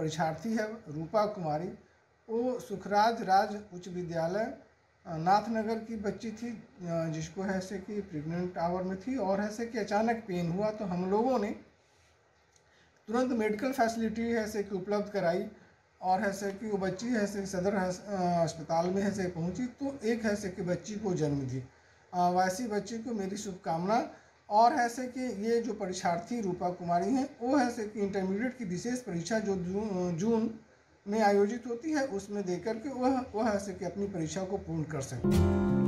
परीक्षार्थी है रूपा कुमारी, वो सुखराज राज उच्च विद्यालय नाथनगर की बच्ची थी, जिसको है से कि प्रेग्नेंट आवर में थी और है से कि अचानक पेन हुआ। तो हम लोगों ने तुरंत मेडिकल फैसिलिटी है से कि उपलब्ध कराई और है से कि वो बच्ची है से सदर अस्पताल में है से पहुंची तो एक है से कि बच्ची को जन्म दी। वैसी बच्ची को मेरी शुभकामना। और है से कि ये जो परीक्षार्थी रूपा कुमारी हैं वो है से कि इंटरमीडिएट की विशेष परीक्षा जो जून में आयोजित होती है उसमें देकर के वह है से कि अपनी परीक्षा को पूर्ण कर सकते हैं।